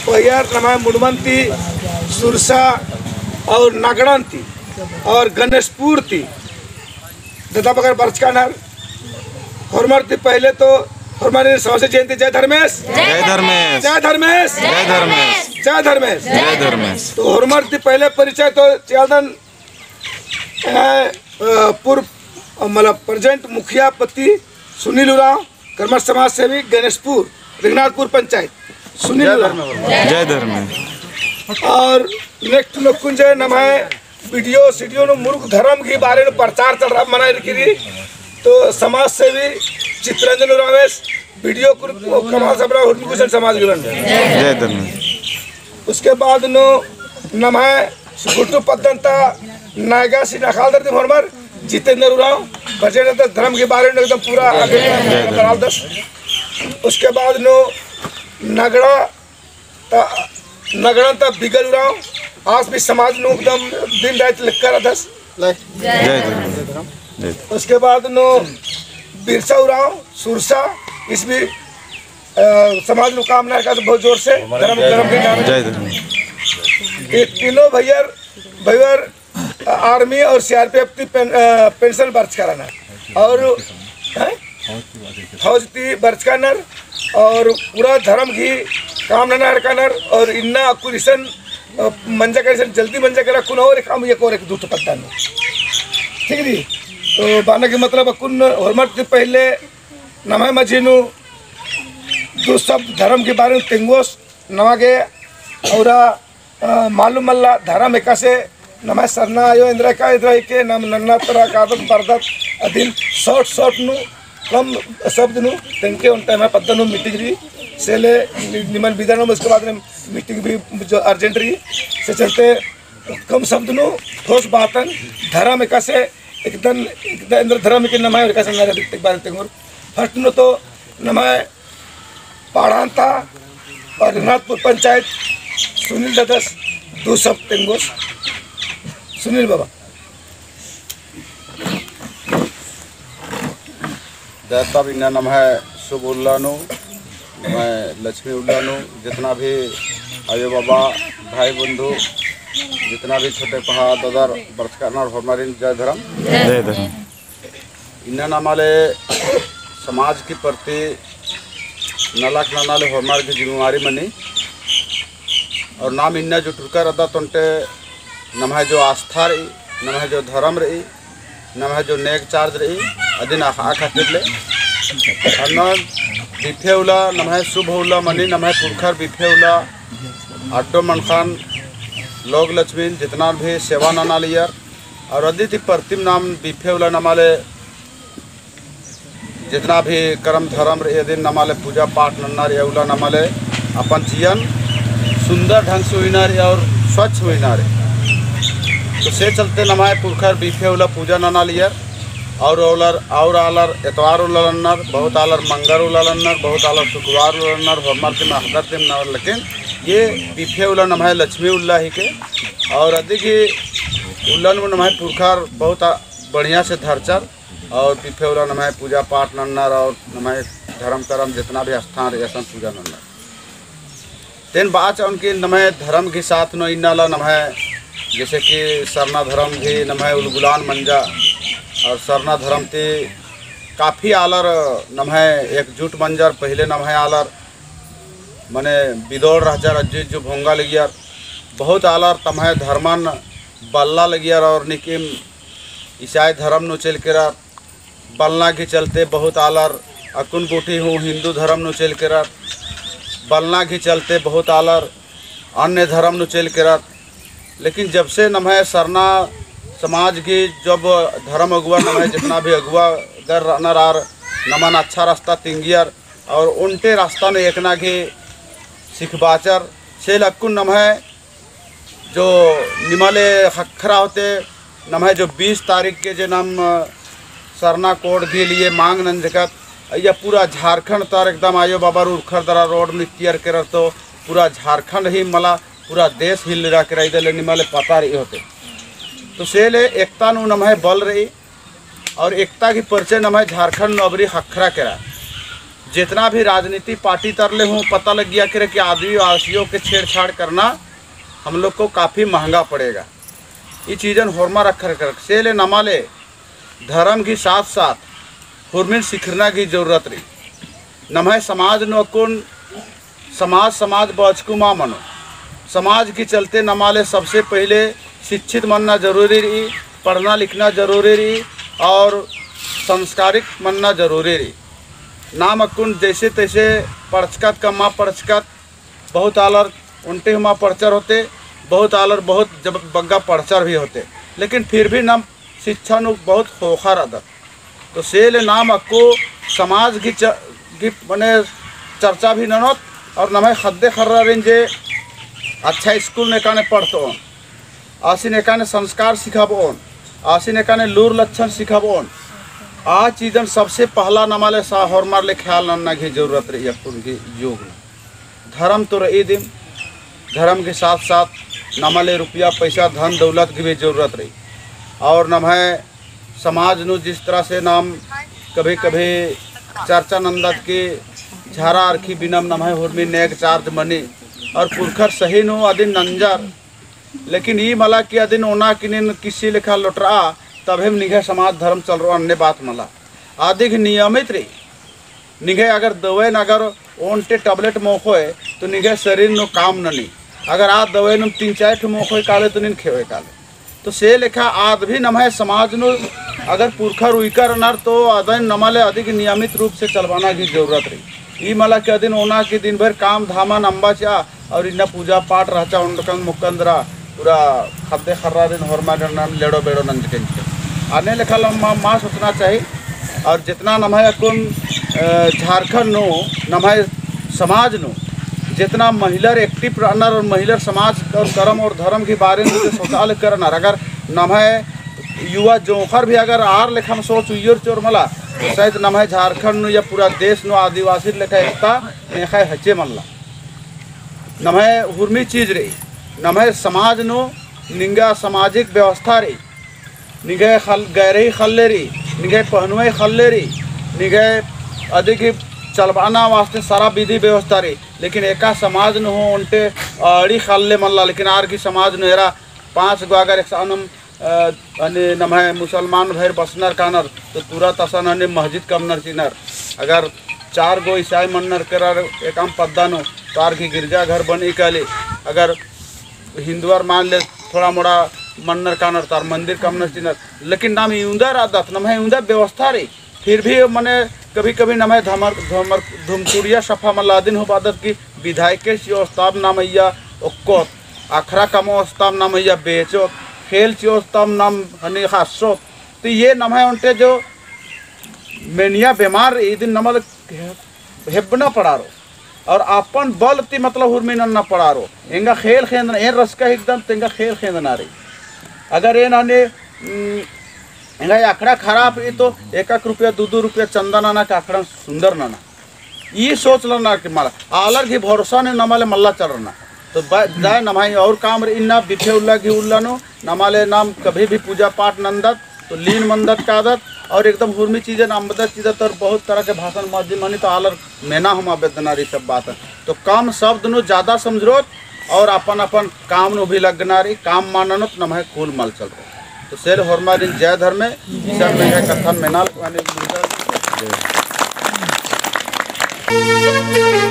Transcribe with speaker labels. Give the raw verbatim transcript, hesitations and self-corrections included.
Speaker 1: पहियर नमाय मुड़मंती सुरसा और नागड़ंती और गणेशपुर थी दादा बगर बरचकानर हरमर थी। पहले तो हमारे सबसे जयंती जय धर्मेश
Speaker 2: जय धर्मेश
Speaker 1: जय धर्मेश
Speaker 2: जय धर्मेश
Speaker 1: जय धर्मेश
Speaker 2: जय धर्मेश।
Speaker 1: तो हरमर थी पहले परिचय तो चौदन पूर्व मतलब प्रेजेंट मुखिया पति सुनील उरांव कर्मठ समाज सेवी गणेशपुर रघुनाथपुर पंचायत सुनील उरांव
Speaker 2: जय धर्मेश।
Speaker 1: और नेक्स्ट नकुंज नम है वीडियो सीडियो नो मूर्ख धर्म के बारे में प्रचार चल रहा मना रखी तो समाज सेवी चित्रंजन रमेश वीडियो कमाल सबरा हुर्मुकुशन समाज गिरन
Speaker 2: जय धर्मेश।
Speaker 1: उसके बाद नो नम है गुट्टू पद्धंता नायगा सी नखाल दर्द हरमर जितेंद्र उरांव बजट धर्म के बारे में एकदम पूरा आगे दस। उसके बाद नो नगड़ा नगड़ा तक बिगल उरांव आज भी समाज नो एकदम दिन रात लिख कर दस।
Speaker 2: जय धर्मेश।
Speaker 1: उसके बाद नो बिरसा उरांव सुरसा इस भी समाज नु काम ना का बहुत जोर से धर्म धर्म के नाम
Speaker 2: जय धर्मेश।
Speaker 1: ये तीनों भैया भैया आर्मी और सीआरपीएफ की पें, पेंशन बर्च कराना और फौज की बर्च करनर और पूरा धर्म की काम नना करनर और इन्ना अकुरिशन मंजा कर जल्दी मंजा करा कुन और काम ये को एक दूत पत्ता नहीं ठीक है। तो बाना के मतलब अकुन हरमत के पहले नमाय मजीनु दो सब धर्म के बारे में तेंगोस नवा के और मालूम मल्ला धर्म एका से नमाय सरना आयो इंद्र का इधर के नाम नन्ना तरह का आदत बर्दत अधीन शॉर्ट शॉर्ट नु कम शब्द नु तेंके उन टाइम पद्दन नु मीटिंग रही से ले निमन विधान में उसके बाद में मीटिंग भी जो अर्जेंट रही से चलते कम शब्द नु ठोस बातन धर्म एका से एकदम इंद्र धर्म के नमाय एका से नारे दिखते बारे तेंगोर फर्स्ट नु तो नमाय पाड़ांता और रघुनाथपुर पंचायत सुनील ददस दो सब तेंगोस सुनील बाबा
Speaker 3: दैता भी नाम है शुभ उल्लानो मैं लक्ष्मी उल्लानो जितना भी आयो बाबा भाई बंधु जितना भी छोटे पहाड़ ददर बरचकाना और हमारे जय धर्म
Speaker 2: जय धर्म।
Speaker 3: इन्ना नामाले समाज के प्रति नलाक नाले हमारे की जिम्मेवारी मनी और नाम इन्ना जो टुकर अदा तोंटे नम है जो आस्था रही नम है जो धर्म रही नम है जो नेक चार्ज रही अदिन आ खातिर ले और न बिफे उला नम है शुभ उला मनी नम है पुरखर बिफे उला आटो मनखान लोग लक्ष्मी जितना भी सेवा नाना लियर और अदिति प्रतिम नाम बिफे उला नमाले जितना भी कर्म धर्म रही दिन नमाले पूजा पाठ नन्ना रे उला नमाले अपन जीवन सुंदर ढंग से हुई रे और स्वच्छ हुई रे तो से चलते नमाय पुरखर बीफे उला पूजा नना लियर और ओलर और आलर एतवार उलनर बहुत आलर मंगर उलनर बहुत आलर शुक्रवार उलनर हरमर के महदर तिम नवर लेकिन ये बीफे उला नमाय लक्ष्मी उल्ला ही के और अधिक ही उल्लन में नमाय पुरखर बहुत बढ़िया से धरचर और बीफे उला नमाय पूजा पाठ नन्नर और नमाय धर्म कर्म जितना भी स्थान ऐसा पूजा नन्नर तेन बाच उनकी नमाय धर्म के साथ नो इन्नाला नमाय जैसे कि सरना धर्म भी नमः उलगुलान मंजा और सरना धर्म ते काफ़ी आलर नमः एकजुट मंजर पहले नमः आलर मने बिदौड़ रहजा अज्जित जो भोंगा लगियार बहुत आलर तमह धर्मन बल्ला लगियार और निकिम ईसाई धर्म नो चल के बलना के चलते बहुत आलर अकुन बूटी हूँ हिंदू धर्म नो चल के बलना के चलते बहुत आलर अन्य धर्म नो चल के लेकिन जब से नमः सरना समाज की जब धर्म अगुआ नमः जितना भी अगुआ दर नरार नमन अच्छा रास्ता तिंगियर और उनटे रास्ता ने एकना की सिखबाचर से लक्कुन नमः जो निमले खखरा होते नमः जो बीस तारीख के जो नाम सरना कोड के लिए मांग नंजकत या पूरा झारखंड तर एकदम आयो बाबा उखर दरा रोड में क्लियर कर तो पूरा झारखंड ही मला पूरा देश हिल रहा के रही निमले पता रही होते तो से ले एकता नु नमः बल रही और एकता की परिचय नमः झारखंड नबरी खखरा करा जितना भी राजनीति पार्टी तरले हूँ पता लग गया कि आदिवासियों के छेड़छाड़ करना हम लोग को काफ़ी महंगा पड़ेगा। ये चीज़न होरमा रख कर से ले नमाले धर्म की साथ साथ हुरमिन सिखरना की जरूरत रही। नमः समाज नकुन समाज समाज बचकू माँ मनो समाज की चलते नमाले सबसे पहले शिक्षित बनना जरूरी रही, पढ़ना लिखना जरूरी रही और संस्कारिक बनना जरूरी रही। नाम अकुन जैसे तैसे पढ़चकत का माँ पढ़चकत बहुत आलर उनटे माँ पढ़चर होते, बहुत आलर बहुत जब बग्गा पढ़चर भी होते, लेकिन फिर भी नाम शिक्षा नु बहुत खोखा आदत। तो सेल नाम अक्को समाज की च की मने चर्चा भी ननत और नमे खद्दे खर्रा रेंजे अच्छा स्कूल ने काने पढ़तो आसी ने काने संस्कार सिखाबोन आसी ने काने लूर लक्षण सिखाबोन। आ चीज़न सबसे पहला नमाले सा हरमार ले ख्याल नन्ना की जरूरत रही अपन की योग में। धर्म तो रही दिन धर्म के साथ साथ नमाले रुपया पैसा धन दौलत की भी जरूरत रही और नम है समाज नु जिस तरह से नाम कभी कभी चर्चा नंदत के झारा अरखी बिनम नम है हुरमी नेक चार्ज मनी और पुरखर सही नु अदिन नंजर, लेकिन ये मला कि अदिन ओना किन किसी लिखा लुटरा तब हम निघे समाज धर्म चल रहा अन्य बात मला आदि नियमित रही निघे अगर दवाई अगर ओनटे टैबलेट मोखोए तो निघे शरीर नो काम नहीं अगर आ दवाई नु तीन चार ठो मोखोए काले तो निन खेवे काले। तो से लेखा आद भी नम है समाज नु अगर पुरखर उइकर नर तो अदन नमाले अधिक नियमित रूप से चलवाना की जरूरत रही। ई मला के दिन ओना के दिन भर काम धामा नंबा चा और इन्ना पूजा पाठ रहचा उनकन मुकंदरा पूरा खद्दे खर्रा दिन हरमा नाम लेड़ो बेड़ो नंज के आने लेखा लम्बा माँ सोचना चाहिए। और जितना नमय कुन झारखंड नो नमय समाज नो जितना महिला एक्टिव रहना और महिला समाज और कर्म और धर्म के बारे में जो सोचाल करना अगर नमय युवा जोखर भी अगर आर लेखा में सोच उयर चोर मला तो शायद नमय झारखंड नो या पूरा देश नो आदिवासी लेखा एकता नेखा हचे मल्ला नमय हुर्मी चीज रही नमय समाज नो निंगा सामाजिक व्यवस्था रही निगे खल गहरे खल्ले रही निगे पहनुए खल्ले रही निगे अधिक चलवाना वास्ते सारा विधि व्यवस्था रही, लेकिन एका समाज न हो उनटे अड़ी खाले मल्ला लेकिन आर की समाज न हेरा पाँच गो अगर एक सानम अने नमः मुसलमान भैर बसनर कानर तो तुरंत असन अने मस्जिद कमनर चिनर अगर चार गो ईसाई मनर कर एकम पद्दानो तो आर की गिरजा घर बनी कले अगर हिंदुआर मान ले थोड़ा मोड़ा मन्नर कानर तार मंदिर कमनर चिनर, लेकिन नाम यूंदर आदत नमः यूंदर व्यवस्था रही फिर भी मने कभी कभी नमः धमर धमर धुमचुड़िया सफा मल्लादिन हो आदत की विधायक चियोस्ताब नामैया ओक्को आखरा कमोस्ताब नामैया बेचो खेल चियोस्ताब नाम हनी हासो। तो ये नमः उनटे जो मेनिया बीमार ये दिन नमल हेबना पड़ा रो और अपन बल ती मतलब हुरमिन न पड़ा रो एंगा खेल खेंदना ए रस का एकदम तेंगा खेल खेंदना रही अगर ये नाने एंगा आखड़ा खराब ये तो एक एक रुपया दो दो रुपया चंदा नाना का आखड़ा सुंदर नाना ये सोच लना कि माला आलर की भरोसा ने नमाले मल्ला चल रना तो जाए नमाई और काम इन्ना बिठे उल्ला की उल्ला नो नमाले नाम कभी भी पूजा पाठ नंदत तो लीन मंदत का आदत और एकदम हुर्मी चीज़ें नामदत चीज़ें तो बहुत तरह के भाषण मस्जिद मनी तो आलर मेना हम आवेदना रही सब बात है तो कम शब्द नो ज़्यादा समझो और अपन अपन काम नो भी लगना रही काम माननो तो नमः कुल मल चल रहा तो सेल होरमा दिन जय धर्म में सब में कथन में ना